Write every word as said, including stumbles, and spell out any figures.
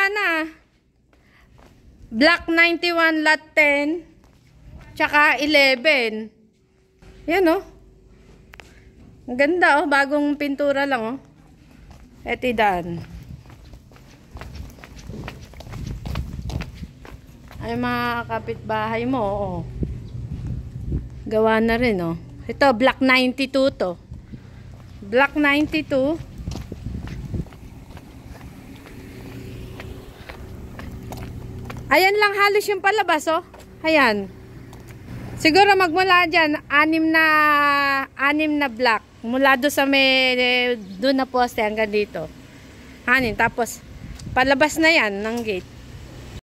na. Block ninety-one, lot ten. Tsaka eleven. Yan oh. Ang ganda oh. Bagong pintura lang oh. Eto daan. Ay mga kapitbahay mo oh. Gawa na rin oh. Ito block ninety-two to. Block ninety-two. Ayan lang halos yung palabas oh. Ayan. Siguro magmula dyan, anim na anim na block. Mula doon sa may doon na poste hanggang dito. Anim. Tapos palabas na yan ng gate.